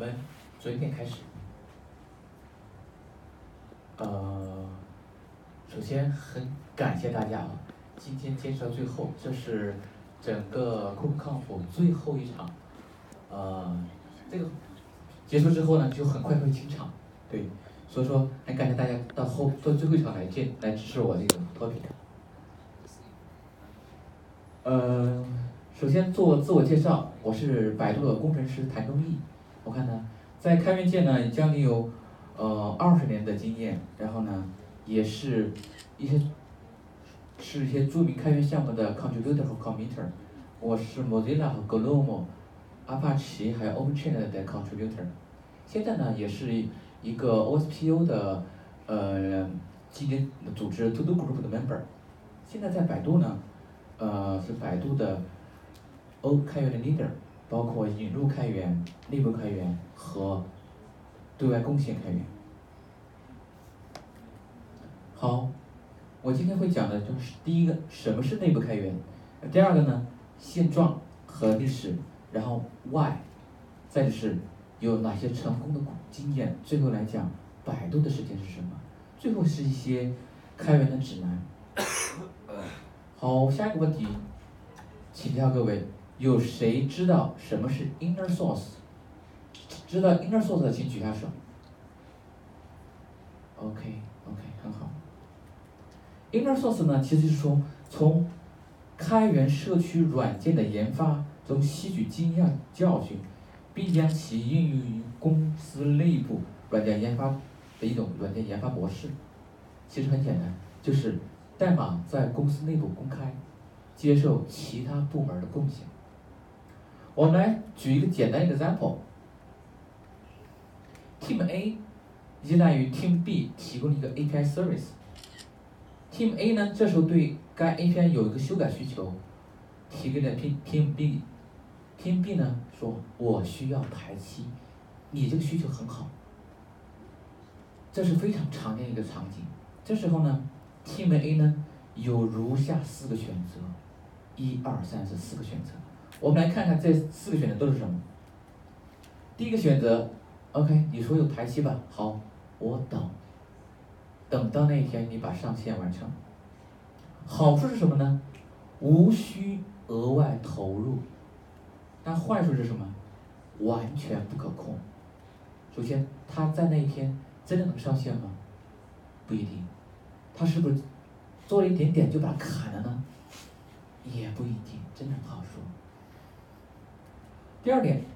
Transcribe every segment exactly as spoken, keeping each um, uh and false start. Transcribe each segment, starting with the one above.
们昨天开始。呃，首先很感谢大家啊，今天坚持到最后，这是整个 KubeConf 最后一场。呃，这个结束之后呢，就很快会清场，对，所以说很感谢大家到后到最后一场来见来支持我这个 topic。呃，首先做自我介绍，我是百度的工程师谭忠义。我看呢，在开源界呢，将近有呃二十年的经验，然后呢，也是一些是一些著名开源项目的 contributor 和 committer。我是 Mozilla 和 Glom、Apache 还有 OpenChain 的 contributor。现在呢，也是一个 O S P O 的呃基金组织 To Do Group 的 member。现在在百度呢。呃，是百度的 O 开源的 leader， 包括引入开源、内部开源和对外贡献开源。好，我今天会讲的就是第一个，什么是内部开源；第二个呢，现状和历史，然后 why， 再就是有哪些成功的经验，最后来讲百度的事情是什么，最后是一些开源的指南。好，下一个问题，请教各位，有谁知道什么是 inner source？ 知道 inner source 的请举下手。OK OK 很好。inner source 呢，其实就是说从开源社区软件的研发中吸取经验教训，并将其应用于公司内部软件研发的一种软件研发模式。其实很简单，就是代码在公司内部公开，接受其他部门的贡献。我们来举一个简单的 example。Team A 依赖于 Team B 提供了一个 A P I service。Team A 呢，这时候对该 A P I 有一个修改需求，提给了 Team B。Team B 呢说，我需要排期，你这个需求很好。这是非常常见一个场景。这时候呢 ，Team A 呢有如下四个选择，一二三四四个选择。我们来看看这四个选择都是什么。第一个选择 ，OK， 你说有排期吧，好，我等，等到那一天你把上线完成。好处是什么呢？无需额外投入。但坏处是什么？完全不可控。首先，他在那一天真的能上线吗？不一定。他是不是做了一点点就把它砍了呢？也不一定，真的不好说。第二点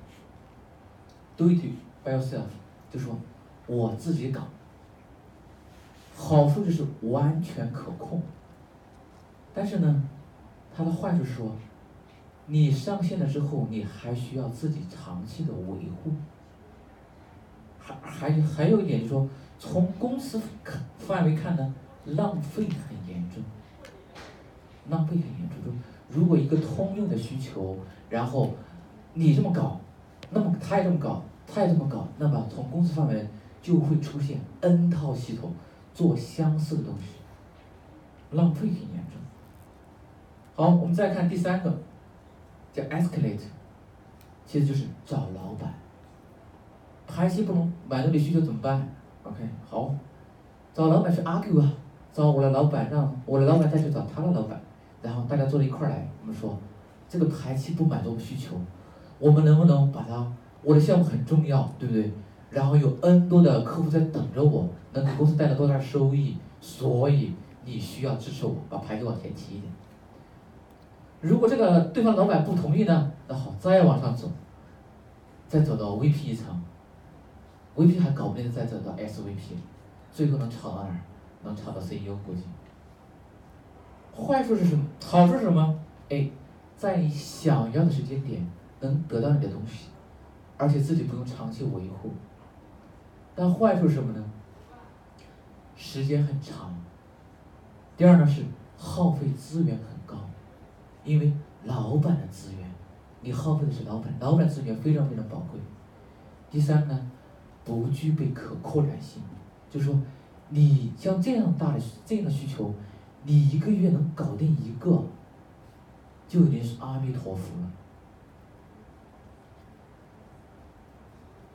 ，do it by yourself， 就说我自己搞。好处就是完全可控，但是呢，它的坏处是说，你上线了之后，你还需要自己长期的维护。还还还有一点就是说，从公司看范围看呢，浪费很严重，浪费很严重。如果一个通用的需求，然后你这么搞，那么他也这么搞，他也这么搞，那么从公司范围就会出现 N 套系统做相似的东西，浪费很严重。好，我们再看第三个，叫 escalate， 其实就是找老板。排期不能满足你需求怎么办 ？OK， 好，找老板去 argue 啊，找我的老板，让我的老板再去找他的老板，然后大家坐到一块儿来，我们说这个排期不满足我们需求，我们能不能把它？我的项目很重要，对不对？然后有 N 多的客户在等着我，能给公司带来多大收益？所以你需要支持我，把排期往前提一点。如果这个对方老板不同意呢？那好，再往上走，再走到 V P 一层。V P 还搞不定，再走到 S V P， 最后能炒到哪儿？能炒到 C E O 估计。坏处是什么？好处是什么？哎，在你想要的时间点能得到你的东西，而且自己不用长期维护。但坏处是什么呢？时间很长。第二呢是耗费资源很高，因为老板的资源，你耗费的是老板，老板资源非常非常宝贵。第三呢？不具备可扩展性，就是说，你像这样大的这样的需求，你一个月能搞定一个，就已经是阿弥陀佛了。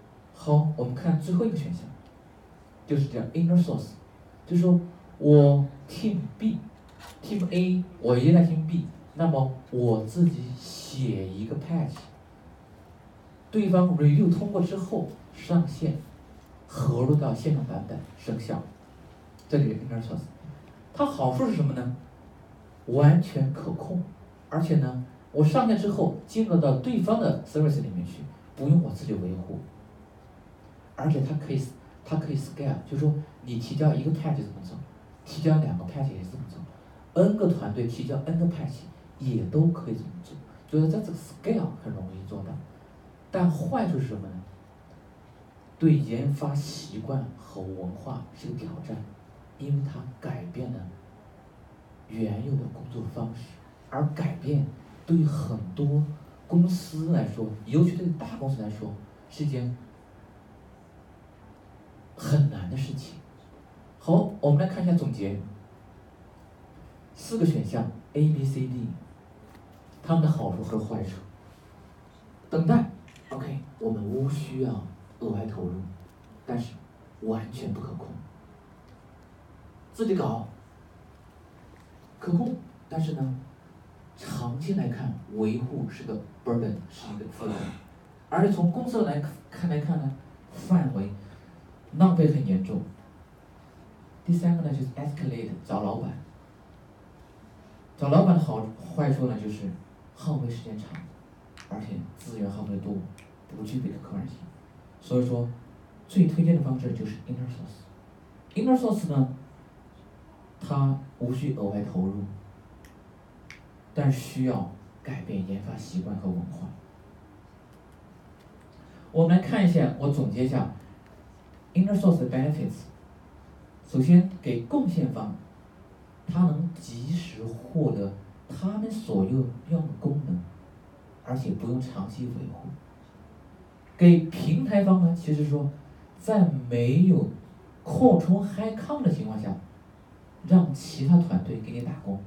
好，我们看最后一个选项，就是叫 inner source， 就是说我 team B、team A 我依赖 team B， 那么我自己写一个 patch， 对方 review 通过之后上线，合入到线上版本生效，这里是 inner source。它好处是什么呢？完全可控，而且呢，我上线之后进入到对方的 service 里面去，不用我自己维护，而且它可以它可以 scale， 就是说你提交一个 patch 怎么走，提交两个 patch 也是这么走 ，n 个团队提交 n 个 patch 也都可以这么做，就是在这个 scale 很容易做到，但坏处是什么呢？对研发习惯和文化是个挑战，因为它改变了原有的工作方式，而改变对于很多公司来说，尤其对大公司来说，是一件很难的事情。好，我们来看一下总结，四个选项 A、B、C、D， 它们的好处和坏处。等待 ，OK， 我们无需要额外投入，但是完全不可控。自己搞，可控，但是呢，长期来看，维护是个 burden， 是一个负担，而且从公司来看来看呢，范围浪费很严重。第三个呢，就是 escalate 找老板，找老板的好坏处呢，就是耗费时间长，而且资源耗费多，不具备可控性。所以说，最推荐的方式就是 inner source。inner source 呢，它无需额外投入，但需要改变研发习惯和文化。我们来看一下，我总结一下 inner source 的 benefits。首先，给贡献方，他能及时获得他们所要用的功能，而且不用长期维护。给平台方呢，其实说，在没有扩充 high count 的情况下，让其他团队给你打工，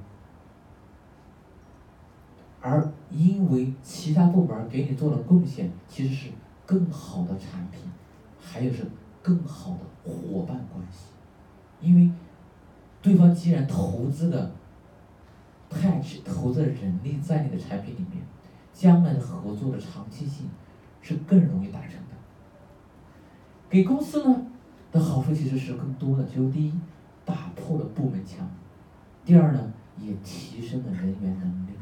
而因为其他部门给你做了贡献，其实是更好的产品，还有是更好的伙伴关系。因为对方既然投资的 patch 投资的人力在你的产品里面，将来的合作的长期性是更容易达成的。给公司呢的好处其实是更多的，就是第一，打破了部门墙；第二呢，也提升了人员能力。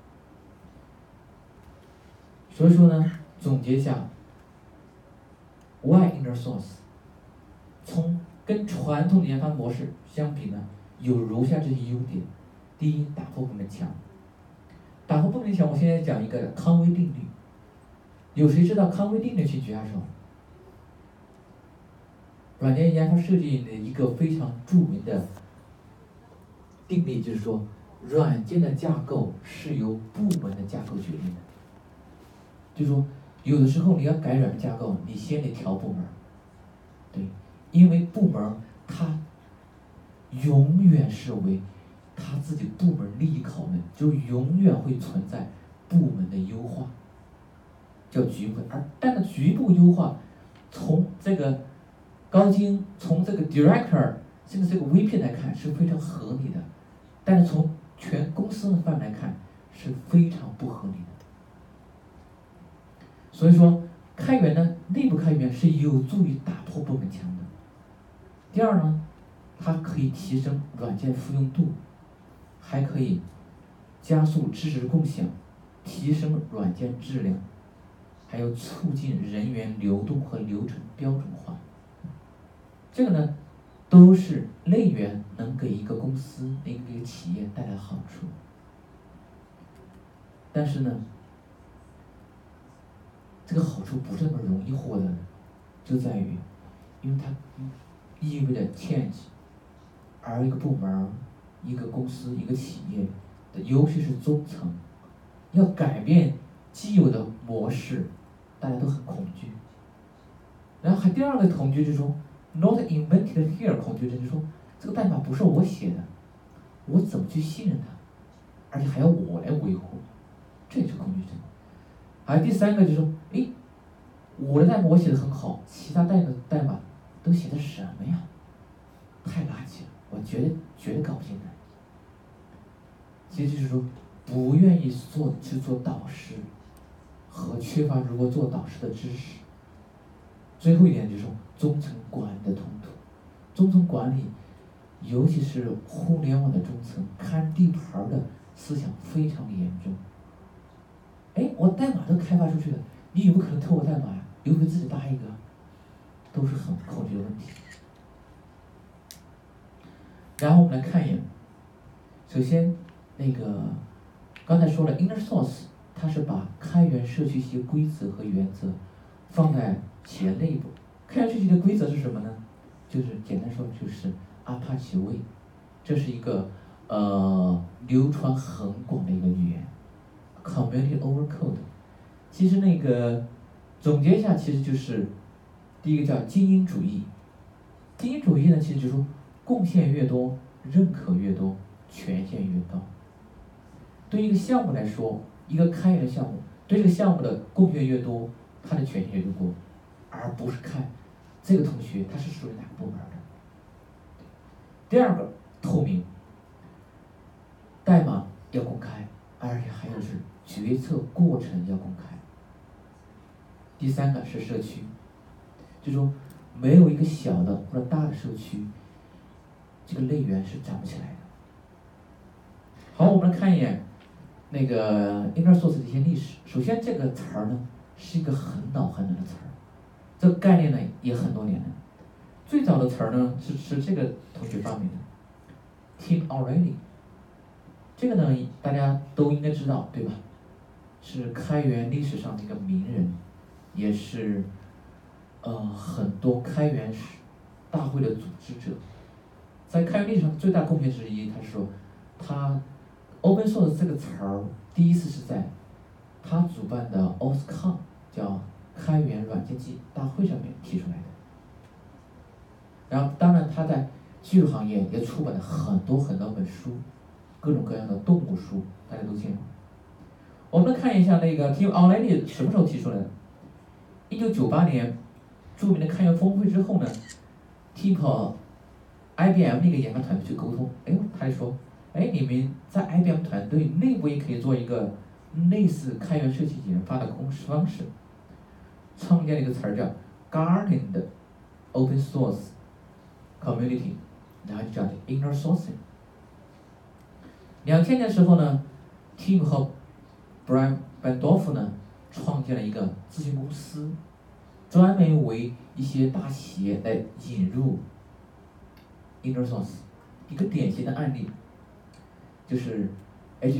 所以说呢，总结一下 ，Why inner source？ 从跟传统的研发模式相比呢，有如下这些优点：第一，打破部门墙。打破部门墙，我现在讲一个康威定律。有谁知道康威定律？请举下手。软件研发设计的一个非常著名的定律，就是说，软件的架构是由部门的架构决定的。就是说，有的时候你要改软件架构，你先得调部门，对。因为部门它永远是为他自己部门利益考虑，就永远会存在部门的优化，叫局部。而但是局部优化，从这个高精，从这个 director 甚至这个 V P 来看是非常合理的，但是从全公司的范围来看是非常不合理的。所以说，开源呢，内部开源是有助于打破部门墙的。第二呢，它可以提升软件复用度，还可以加速知识共享，提升软件质量，还有促进人员流动和流程标准化。这个呢，都是内源能给一个公司、一个企业带来好处。但是呢，这个好处不是那么容易获得的，就在于，因为它意味着 change， 而一个部门、一个公司、一个企业的，尤其是中层，要改变既有的模式，大家都很恐惧。然后还第二个恐惧就是说 ，not invented here， 恐惧就是说，这个代码不是我写的，我怎么去信任它，而且还要我来维护，这也是恐惧症。还有第三个就是说，诶， 我的代码我写的很好，其他代的代码都写的什么呀？太垃圾了，我绝对绝对搞不进来。其实就是说，不愿意做去做导师，和缺乏如何做导师的知识。最后一点就是说，中层管理的冲突。中层管理，尤其是互联网的中层，看地盘的思想非常严重。哎，我代码都开发出去了，你有没有可能偷我代码呀？有没有自己搭一个？都是很口诀的问题。然后我们来看一眼，首先那个刚才说了 inner source， 它是把开源社区一些规则和原则放在企业内部。开源社区的规则是什么呢？就是简单说就是 Apache Way， 这是一个呃流传很广的一个语言 ，Community over Code。其实那个总结一下，其实就是第一个叫精英主义。精英主义呢，其实就是说贡献越多，认可越多，权限越高。对于一个项目来说，一个开源项目，对这个项目的贡献越多，他的权限越多，而不是看这个同学他是属于哪个部门的。第二个，透明，代码要公开，而且还有是决策过程要公开。第三个是社区，就是说没有一个小的或者大的社区，这个类源是长不起来的。好，我们来看一眼那个 inner source 的一些历史。首先，这个词儿呢是一个很老很老的词儿，这个概念呢也很多年了。最早的词儿呢是是这个同学发明的 ，Tim O'Reilly。这个呢大家都应该知道，对吧？是开源历史上的一个名人，也是呃很多开源大会的组织者。在开源历史上最大贡献之一，他说他 open source 这个词儿第一次是在他主办的 OSCON 叫开源软件季大会上面提出来的。然后当然他在技术行业也出版了很多很多本书，各种各样的动物书，大家都见过。我们来看一下那个 Tim O'Reilly 什么时候提出来的？一九九八年，著名的开源峰会之后呢 ，Tim 和 I B M 那个研发团队去沟通，哎，他就说，哎，你们在 I B M 团队内部也可以做一个类似开源社区研发的公式方式，创建了一个词儿叫 Garden 的 Open Source Community， 然后就叫 Inner Sourcing。两千年的时候呢 ，Tim 和 Brian Bandorf 呢创建了一个咨询公司，专门为一些大企业来引入 Inner Source。一个典型的案例就是 H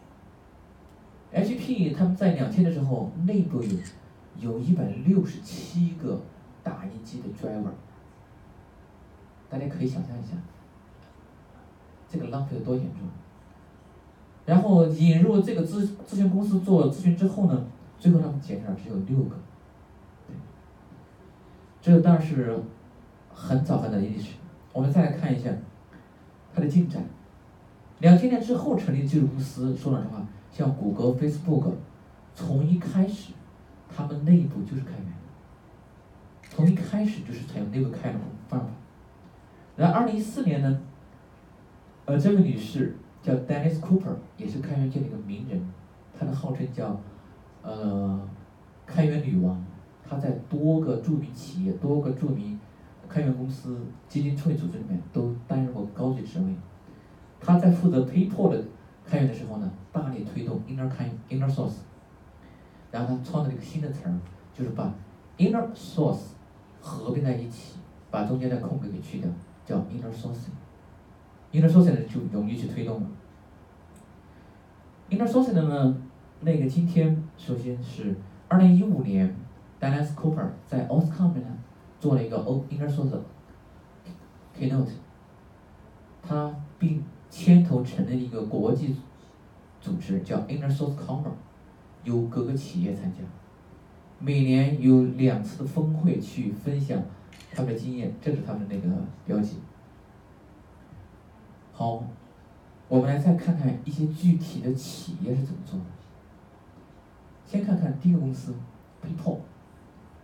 P。H P 他们在两千的时候内部有有一百六十七个打印机的 driver， 大家可以想象一下，这个浪费有多严重。然后引入这个咨咨询公司做咨询之后呢，最后他们减少只有六个。对，这当然是很早很早的历史。我们再来看一下它的进展。两千年之后成立技术公司，说老实话，像谷歌、Facebook， 从一开始他们内部就是开源的，从一开始就是采用内部开源的方法。然后二零一四年呢，呃，这位女士叫 Dennis Cooper， 也是开源界的一个名人，她的号称叫呃开源女王。她在多个著名企业、多个著名开源公司、基金创业组织里面都担任过高级职位。她在负责 PayPal 的开源的时候呢，大力推动 inner 开 inner source， 然后她创造了一个新的词儿，就是把 inner source 合并在一起，把中间的空格给去掉，叫 inner sourcing。inner sourcing 就容易去推动了。inner sourcing 呢，那个今天首先是二零一五年 ，Dennis Cooper 在 OSCON 呢做了一个 inner source keynote， 他并牵头成立一个国际组织叫 Inner Source Congress， 由各个企业参加，每年有两次的峰会去分享他们的经验，这是他们的那个标记。好，我们来再看看一些具体的企业是怎么做的。先看看第一个公司 PayPal。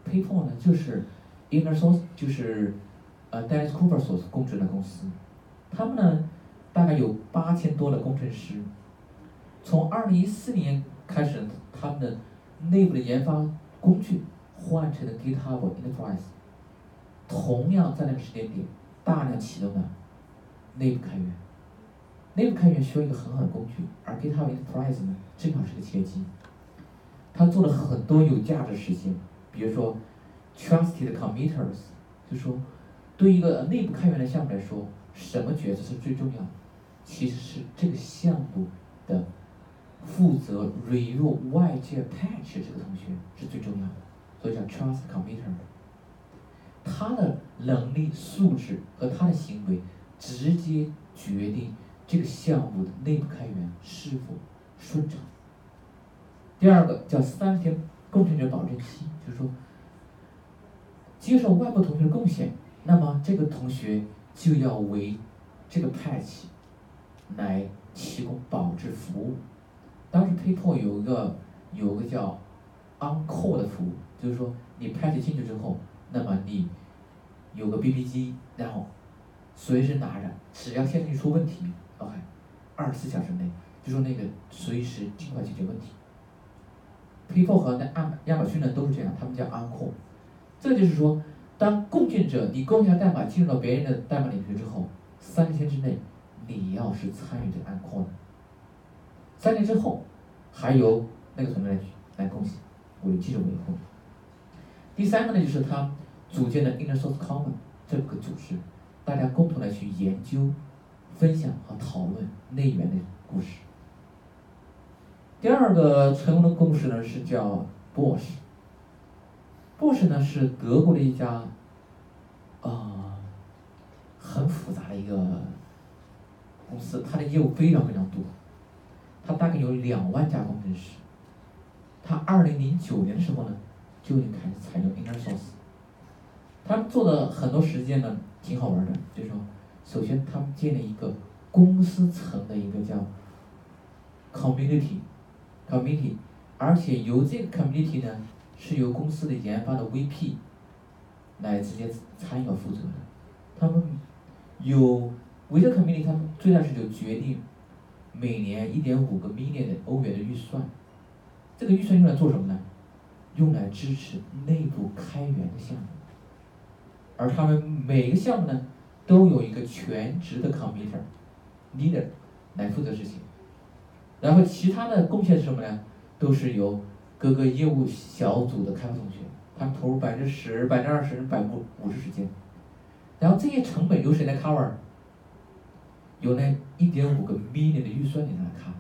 ，PayPal 呢就是 Inner Source 就是呃 Dennis Cooper 所供职的公司，他们呢大概有八千多的工程师。从二零一四年开始，他们的内部的研发工具换成了 GitHub Enterprise。同样在那个时间点，大量启动了内部开源。内部开源需要一个很好的工具，而 GitHub Enterprise 呢，正好是个契机。它做了很多有价值的事情，比如说 Trusted Committers， 就说对于一个内部开源的项目来说，什么角色是最重要的？其实是这个项目的负责 review 外界 patch 这个同学是最重要的，所以叫 Trusted Committer。他的能力、素质和他的行为，直接决定这个项目的内部开源是否顺畅。第二个叫三十天工程者保证期，就是说，接受外部同学的贡献，那么这个同学就要为这个 patch 来提供保质服务。当时 PayPal 有一个有个叫 on-call 的服务，就是说你 patch 进去之后，那么你有个 B B 机，然后随时拿着，只要线上出问题 ，OK， 二十四小时内，就说那个随时尽快解决问题。PayPal 和那亚亚马逊呢都是这样，他们叫 on-call。这就是说，当贡献者你贡献代码进入到别人的代码领域之后，三十天之内你要是参与这个 on-call 的，三年之后还由那个团队来来贡献，为技术维护。第三个呢，就是他组建的 Inner Source Common 这个组织，大家共同来去研究、分享和讨论内源的故事。第二个成功的故事呢是叫 Bosch。Bosch 呢是德国的一家，呃，很复杂的一个公司，它的业务非常非常多，它大概有两万家工程师。它二零零九年的时候呢，就已经开始采用 Inner Source。他们做的很多实践呢，挺好玩的，就是说，首先他们建立一个公司层的一个叫 community，community， 而且由这个 community 呢，是由公司的研发的 V P 来直接参与和负责的。他们有围着 community， 他们最大是有决定每年一点五个 million 的欧元的预算。这个预算用来做什么呢？用来支持内部开源的项目。而他们每个项目呢，都有一个全职的 committer leader 来负责执行。然后其他的贡献是什么呢？都是由各个业务小组的开发同学，他们投入百分之十、百分之二十、百分之五十时间。然后这些成本由谁来 cover？ 由那一点五个 million 的预算里来 cover。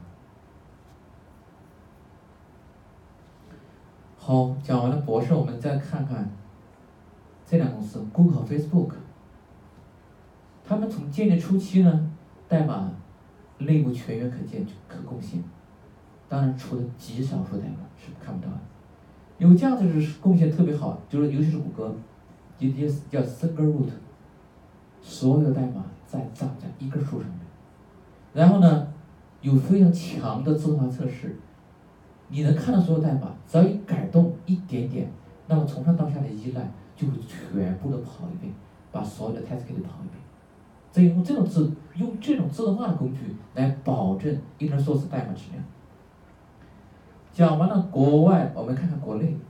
好，讲完了博士，我们再看看这两公司 ，Google 和 Facebook。他们从建立初期呢，代码内部全员可见可贡献，当然除了极少数代码是看不到的。有价值的贡献特别好，就是尤其是谷歌，也也叫 single root， 所有代码在长在一棵树上面。然后呢，有非常强的自动化测试，你能看到所有代码，只要一改动一点点，那么从上到下的依赖就会全部都跑一遍，把所有的 test case 跑一遍。再用这种自用这种自动化的工具来保证 inner source 代码质量。讲完了国外，我们看看国内。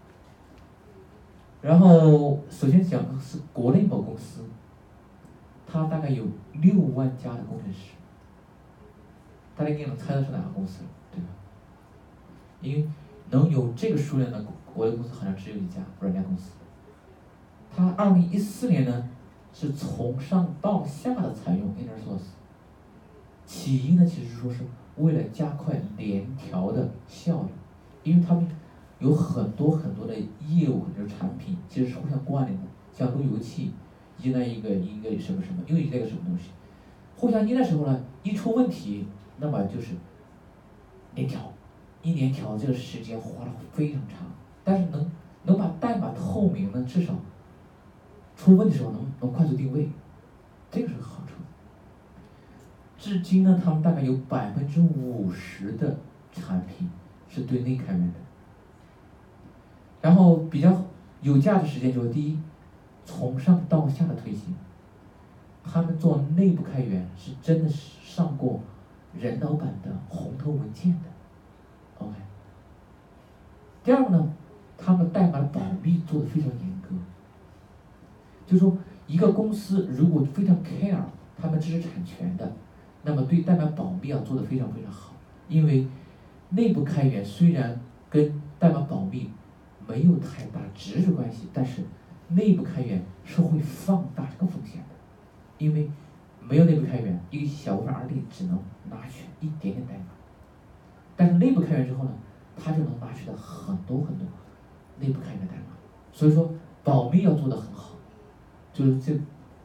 然后首先讲的是国内某公司，它大概有六万家的工程师。大家应该能猜得出哪个公司了，对吧？因为能有这个数量的国内公司好像只有一家软件公司。它二零一四年呢是从上到下的采用 Inner Source。起因呢其实说是为了加快联调的效率，因为他们有很多很多的业务或者产品其实是互相关联的，像路由器依赖一个一个什么什么，又依赖一个什么东西，互相依赖的时候呢，一出问题，那么就是联调，一联调这个时间花的非常长，但是能能把代码透明呢，至少出问题的时候能能快速定位，这个是个好处。至今呢，他们大概有百分之五十的产品是对内开源的。然后比较有价值实践就是第一，从上到下的推行。他们做内部开源是真的是上过人老板的红头文件的 ，OK。第二个呢，他们代码的保密做得非常严格，就是说一个公司如果非常 care 他们知识产权的，那么对代码保密要做得非常非常好，因为内部开源虽然跟代码保密没有太大直接关系，但是内部开源是会放大这个风险的，因为没有内部开源，一个小部分 R D 只能拿取一点点代码，但是内部开源之后呢，它就能拿取到很多很多内部开源的代码，所以说保密要做得很好，就是这。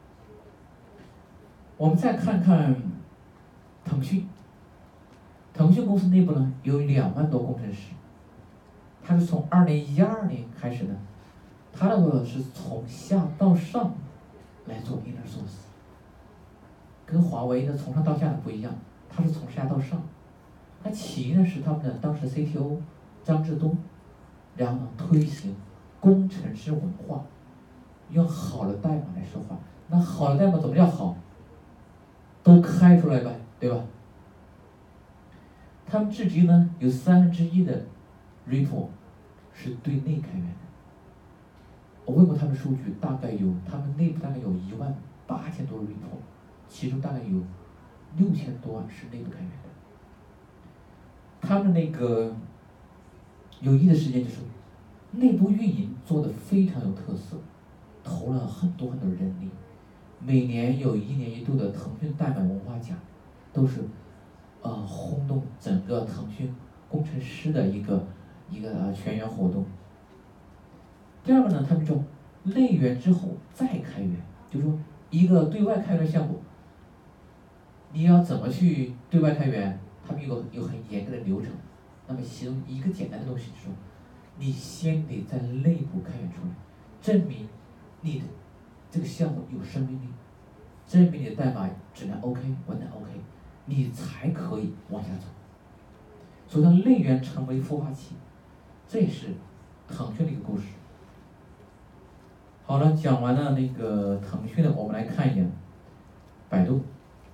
我们再看看腾讯，腾讯公司内部呢有两万多工程师，它是从二零一二年开始呢，它那个是从下到上来做 inner source， 跟华为的从上到下的不一样，它是从下到上。那起因呢是他们的当时 C T O 张志东，然后呢推行工程师文化，用好的代码来说话。那好的代码怎么叫好？都开出来呗，对吧？他们至今呢有三分之一的 report 是对内开源的。我问过他们数据，大概有他们内部大概有一万八千多 report， 其中大概有六千多万是内部开源的。他们那个有意的事件就是内部运营做得非常有特色，投了很多很多人力。每年有一年一度的腾讯代码文化奖，都是呃轰动整个腾讯工程师的一个一个呃全员活动。第二个呢，他们叫内源之后再开源，就是说一个对外开源项目，你要怎么去对外开源？他们有个有很严格的流程。那么其中一个简单的东西就是说，你先得在内部开源出来，证明你的这个项目有生命力，证明你的代码质量 OK， 文档 OK， 你才可以往下走。所以让内源成为孵化器，这也是腾讯的一个故事。好了，讲完了那个腾讯的，我们来看一眼百度。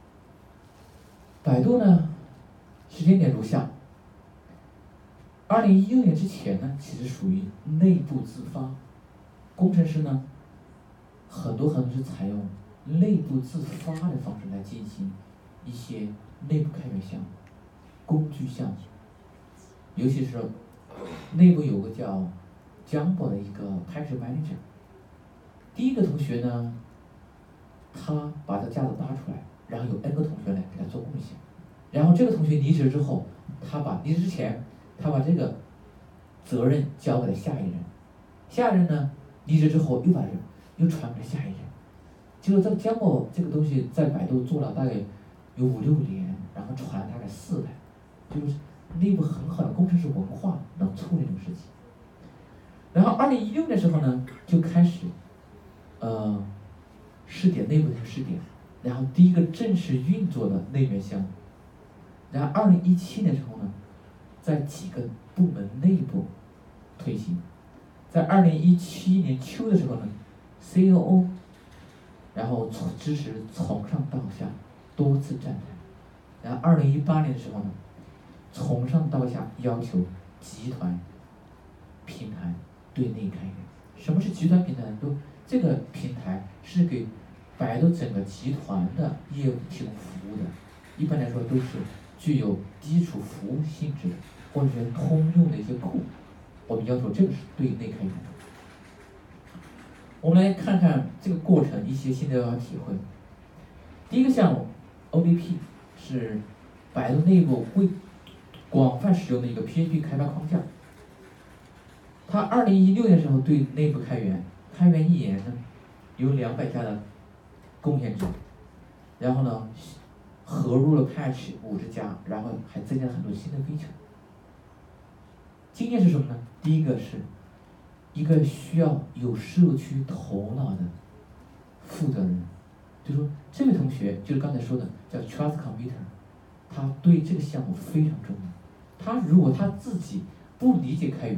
百度呢，时间点如下。二零一六年之前呢，其实属于内部自发，工程师呢，很多很多是采用内部自发的方式来进行一些内部开源项目、工具项目，尤其是内部有个叫 Jumbo 的一个 Package Manager。第一个同学呢，他把这架子搭出来，然后有 N 个同学来给他做贡献，然后这个同学离职之后，他把离职之前，他把这个责任交给了下一人，下一人呢离职之后又把人又传给了下一人，结果这个 Jumbo 这个东西在百度做了大概有五六年，然后传大概四代，就是内部很好的工程师文化能处理这种事情。然后二零一六年的时候呢，就开始。呃，试点内部的试点，然后第一个正式运作的内源项目，然后二零一七年的时候呢，在几个部门内部推行，在二零一七年秋的时候呢 ，C O O， 然后从支持从上到下多次站台，然后二零一八年的时候呢，从上到下要求集团平台对内开源。什么是集团平台呢？都这个平台是给百度整个集团的业务提供服务的，一般来说都是具有基础服务性质的，或者是通用的一些库，我们要求这个是对内开源的。我们来看看这个过程一些心得和体会。第一个项目 O B P 是百度内部会广泛使用的一个 P H P 开发框架。它二零一六年的时候对内部开源。开源一年呢，有两百家的贡献者，然后呢，合入了 Patch 五十家，然后还增加了很多新的 feature。经验是什么呢？第一个是一个需要有社区头脑的负责人，就说这位同学就是刚才说的叫 Trust Computer， 他对这个项目非常重要。他如果他自己不理解开源，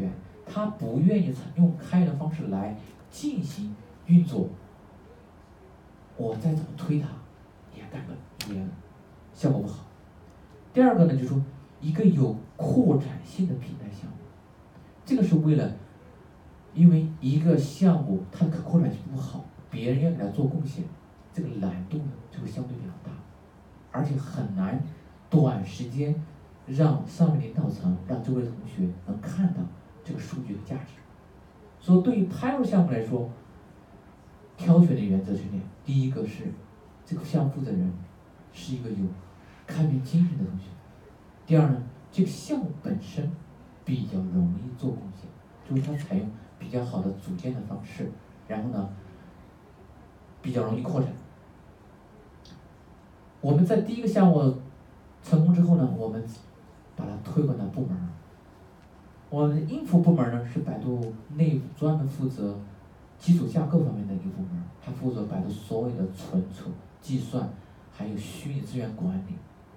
他不愿意用开源的方式来进行运作，我再怎么推他，也干不也效果不好。第二个呢，就是说一个有扩展性的平台项目，这个是为了，因为一个项目它的可扩展性不好，别人要给他做贡献，这个难度呢就会相对比较大，而且很难短时间让上面领导层让周围同学能看到这个数据的价值。所以对于 Pilot 项目来说，挑选的原则是这样：第一个是这个项目负责人是一个有开源精神的同学；第二呢，这个项目本身比较容易做贡献，就是它采用比较好的组建的方式，然后呢比较容易扩展。我们在第一个项目成功之后呢，我们把它推广到部门。我们的应付部门呢是百度内部专门负责基础架构方面的一个部门，它负责百度所有的存储、计算，还有虚拟资源管理。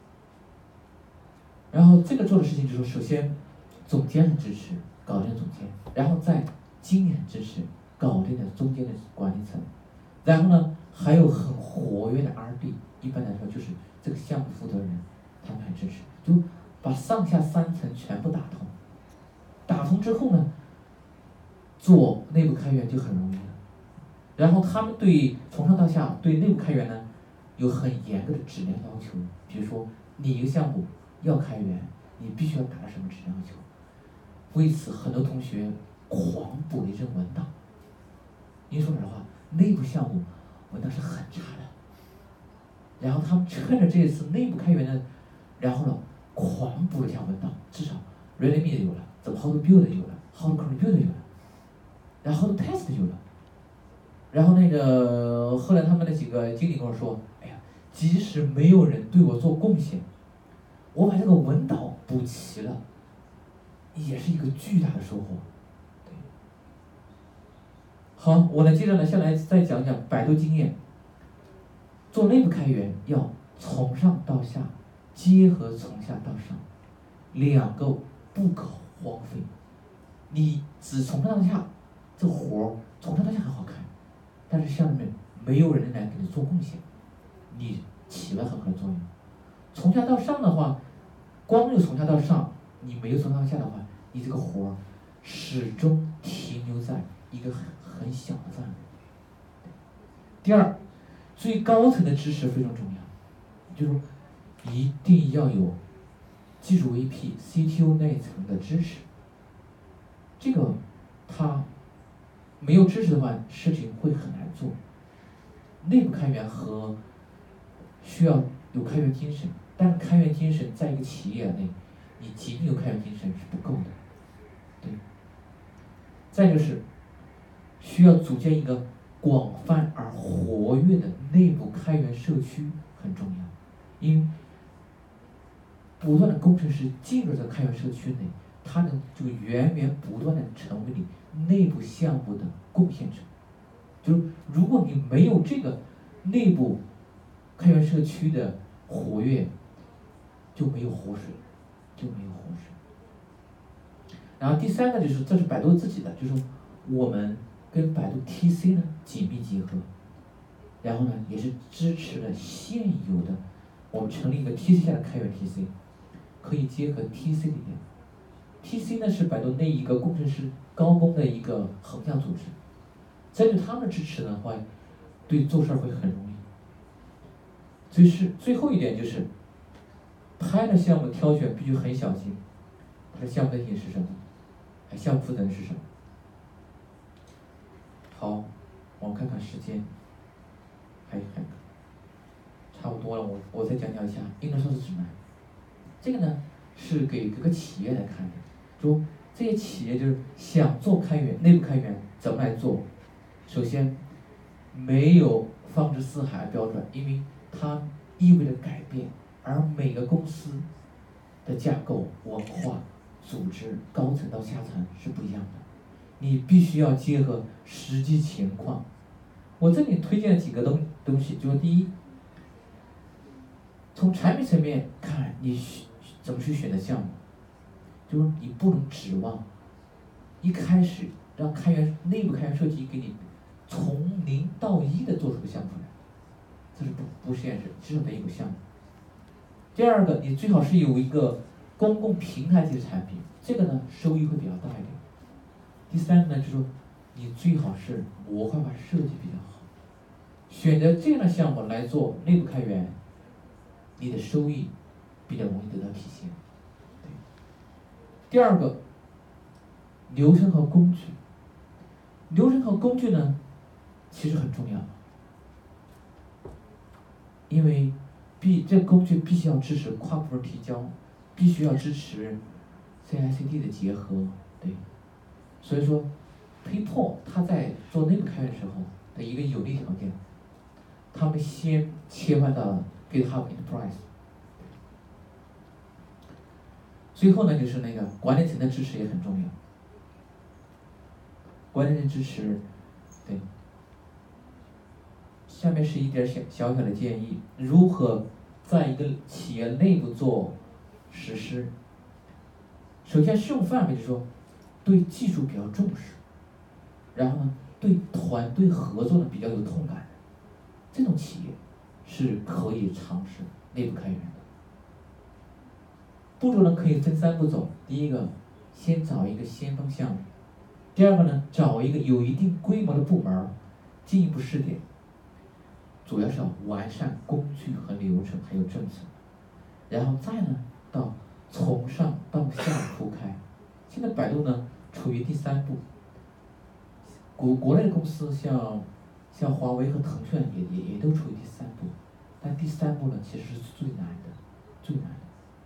然后这个做的事情就是说，首先总监的支持，搞定总监，然后再经理的支持，搞定了中间的管理层，然后呢还有很活跃的 R D， 一般来说就是这个项目负责人，他们很支持，就把上下三层全部打通。打通之后呢，做内部开源就很容易了。然后他们对从上到下对内部开源呢有很严格的质量要求，比如说你一个项目要开源，你必须要达到什么质量要求。为此，很多同学狂补了一阵文档。您说实话，内部项目文档是很差的。然后他们趁着这次内部开源呢，然后呢狂补了一下文档，至少 README 有了，怎么 How to build 有了 ，How to contribute 有了，然后 How to test 有了。然后那个后来他们那几个经理跟我说，哎呀，即使没有人对我做贡献，我把这个文档补齐了，也是一个巨大的收获。对，好，我呢接着呢下来再讲讲百度经验。做内部开源要从上到下，结合从下到上，两个不可荒废。你只从上到下，这活儿从上到下很好看，但是下面没有人来给你做贡献，你起了很好的作用。从下到上的话，光有从下到上，你没有从上到下的话，你这个活儿始终停留在一个很很小的范围。第二，最高层的支持非常重要，就是一定要有技术 V P、C T O 那一层的支持。这个他没有支持的话，事情会很难做。内部开源和需要有开源精神，但是开源精神在一个企业内，你仅仅有开源精神是不够的。对。再就是需要组建一个广泛而活跃的内部开源社区很重要，因为不断的工程师进入这个开源社区内，他能就源源不断的成为你内部项目的贡献者。就是如果你没有这个内部开源社区的活跃，就没有活水，就没有活水。然后第三个就是，这是百度自己的，就是我们跟百度 T C 呢紧密结合，然后呢也是支持了现有的，我们成立一个 T C 下的开源 T C， 可以结合 T C 里面。T C 呢是百度那一个工程师高工的一个横向组织，针对他们的支持的话，对做事会很容易。所以是最后一点就是，拍的项目挑选必须很小心，它的项目类型是什么，项目负责人是什么。好，我们看看时间，还还差不多了，我我再讲讲一下应用操作指南。这个呢是给各个企业来看的，说这些企业就是想做开源，内部开源怎么来做？首先，没有放之四海标准，因为它意味着改变，而每个公司的架构、文化、组织，高层到下层是不一样的。你必须要结合实际情况。我这里推荐了几个东东西，就是第一，从产品层面看，你怎么去选择项目，就是你不能指望一开始让开源内部开源设计给你从零到一的做出个项目出来，这是不不现实，至少得有个项目。第二个，你最好是有一个公共平台级的产品，这个呢收益会比较大一点。第三个呢，就是说你最好是模块化设计比较好，选择这样的项目来做内部开源，你的收益比较容易得到体现。对。第二个，流程和工具。流程和工具呢，其实很重要，因为必这个工具必须要支持跨部门提交，必须要支持 C I C D 的结合，对。所以说 Paypal 它在做内部开源的时候的一个有利条件，他们先切换到 GitHub Enterprise。最后呢，就是那个管理层的支持也很重要。管理层支持，对。下面是一点小小小的建议，如何在一个企业内部做实施。首先，适用范围就是说，对技术比较重视，然后呢，对团队合作呢比较有痛感的，这种企业是可以尝试内部开源的。步骤呢可以分三步走，第一个，先找一个先锋项目。第二个呢，找一个有一定规模的部门，进一步试点，主要是要完善工具和流程，还有政策，然后再呢，到从上到下铺开。现在百度呢处于第三步，国国内的公司像像华为和腾讯也也也都处于第三步，但第三步呢其实是最难的，最难的。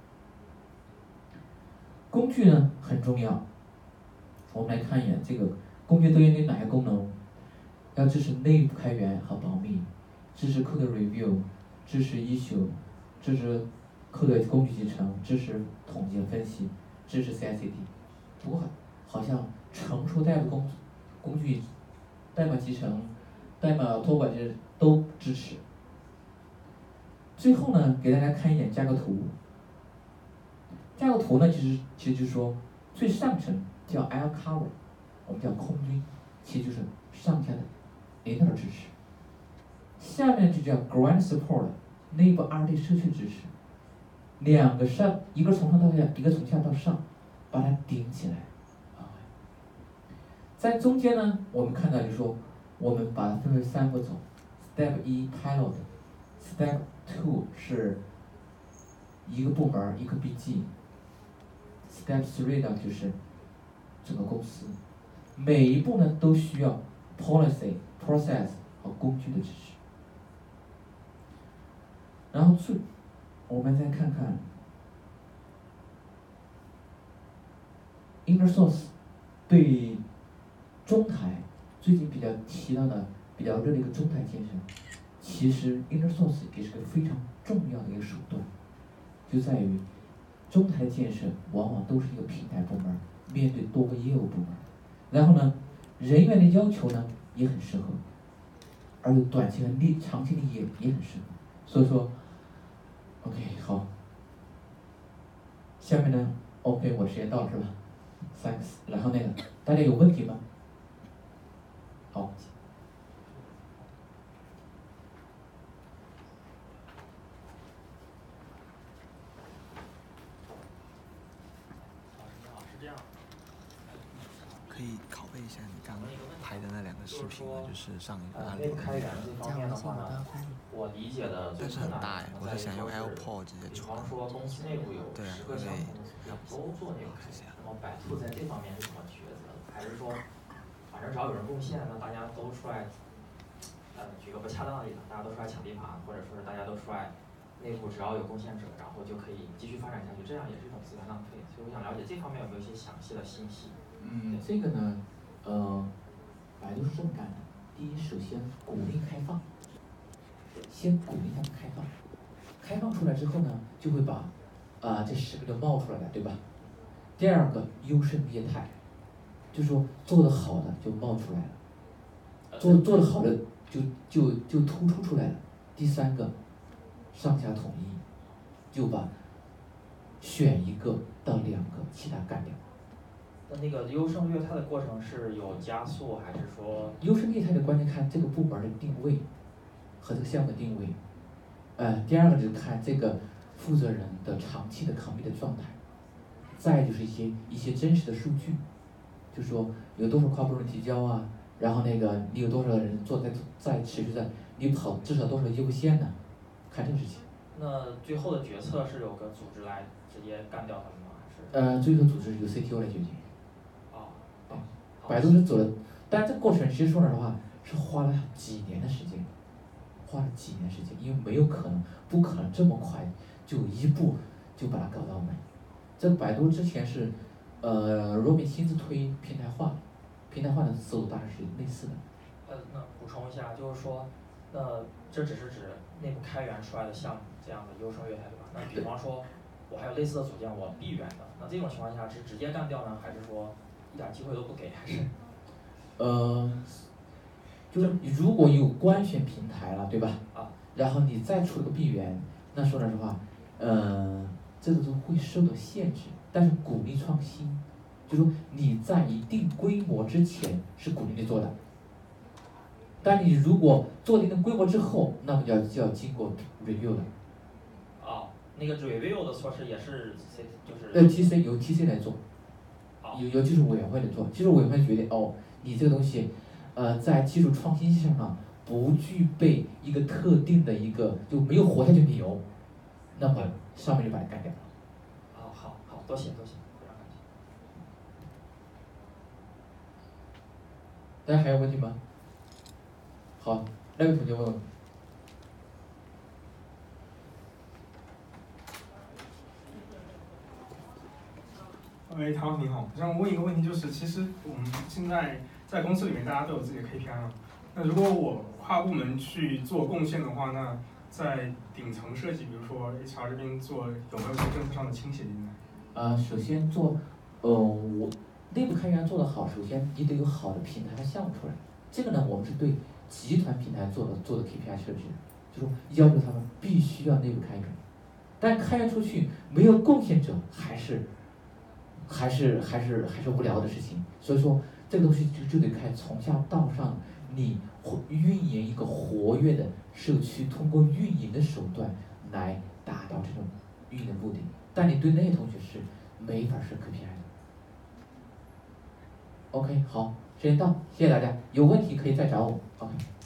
工具呢很重要。我们来看一眼这个工具都应该哪些功能？要支持内部开源和保密，支持 code review， 支持 issue， 支持 code 工具集成，支持统计和分析，支持 C I C D。不过好像成熟代码工工具、代码集成、代码托管这都支持。最后呢，给大家看一眼架构图。架构图呢，其实其实就是说最上层叫 air cover， 我们叫空军，其实就是上下的领导的支持。下面就叫 ground support， 内部 R D 社区支持。两个上，一个从上到下，一个从下到上，把它顶起来。啊，在中间呢，我们看到就是说，我们把它分为三步走。Step 一 pilot，Step two 是一个部门一个 B G。Step three 呢就是整个公司，每一步呢都需要 policy、process 和工具的支持。然后最，我们再看看 inner source 对中台最近比较提到的比较热的一个中台建设，其实 inner source 也是个非常重要的一个手段，就在于中台建设往往都是一个平台部门，面对多个业务部门，然后呢，人员的要求呢也很适合，而有短期和利长期的也也很适合，所以说 ，OK 好，下面呢 OK 我时间到了是吧 ？Thanks， 然后那个大家有问题吗？好。 可以拷贝一下你刚拍的那两个视频呢，就是上一个案例内部开源这方面的话呢，我理解的最困难的可能在于说是，比方说公司内部有十个项目都做内部开源，那么百度在这方面是怎么抉择的？还是说，反正只要有人贡献，那大家都出来，呃，举个不恰当的例子，大家都出来抢地盘，或者说是大家都出来，内部只要有贡献者，然后就可以继续发展下去，这样也是一种资源浪费。所以我想了解这方面有没有一些详细的信息？ 嗯，这个呢，呃，百度是这么干的。第一，首先鼓励开放，先鼓励他们开放，开放出来之后呢，就会把啊、呃、这十个就冒出来了，对吧？第二个优胜劣汰，就说做得好的就冒出来了，做做得好的就就就突出出来了。第三个，上下统一，就把选一个到两个，其他干掉。 那那个优胜劣汰的过程是有加速还是说？ 优胜劣汰的关键看这个部门的定位和这个项目的定位。呃，第二个就是看这个负责人的长期的抗病的状态，再就是一些一些真实的数据，就说有多少跨部门提交啊，然后那个你有多少人做在在持续在你跑至少多少业务线呢？看这个事情。 那最后的决策是有个组织来直接干掉他们吗？还是？ 呃，最后组织由 C T O 来决定。 哦。 对，百度是走了，但这个过程其实说实话是花了几年的时间。花了几年时间，因为没有可能，不可能这么快就一步就把它搞到美。这百度之前是，呃，Robin 亲自推平台化，平台化的思路大概是类似的。 呃，那补充一下，就是说，那这只是指内部开源出来的项目这样的优胜劣汰，对吧？那比方说，我还有类似的组件，我闭源的，那这种情况下是直接干掉呢，还是说一点机会都不给，还是？ 呃。就是你如果有官选平台了，对吧？ 啊。 然后你再出个闭源，那说老实话，呃，这个都会受到限制。但是鼓励创新，就是说你在一定规模之前是鼓励你做的。但你如果做了一定规模之后，那么就要就要经过 review 的。 哦，那个 review 的措施也是 C 就是。 呃 T C 由 T C 来做。 哦。 由由技术委员会来做，技术委员会觉得哦，你这个东西。呃，在技术创新性上不具备一个特定的一个就没有活下去理由，那么上面就把它干掉了。 好好好，多谢多谢，非常感谢。 大家还有问题吗？好，那位同学问问。 喂，唐老师你好，我想问一个问题，就是其实我们现在在公司里面大家都有自己的 K P I 嘛，那如果我跨部门去做贡献的话，那在顶层设计，比如说 H R 这边做有没有一些政策上的倾斜进来？ 呃，首先做，呃，我内部开源做得好，首先你得有好的平台和项目出来。这个呢，我们是对集团平台做的做的 K P I 设置，就是说要求他们必须要内部开源，但开源出去没有贡献者，还是。还是还是还是无聊的事情，所以说这个东西就就得看从下到上，你运营一个活跃的社区，通过运营的手段来达到这种运营的目的。但你对那些同学是没法设 K P I 的。OK， 好，时间到，谢谢大家，有问题可以再找我。OK。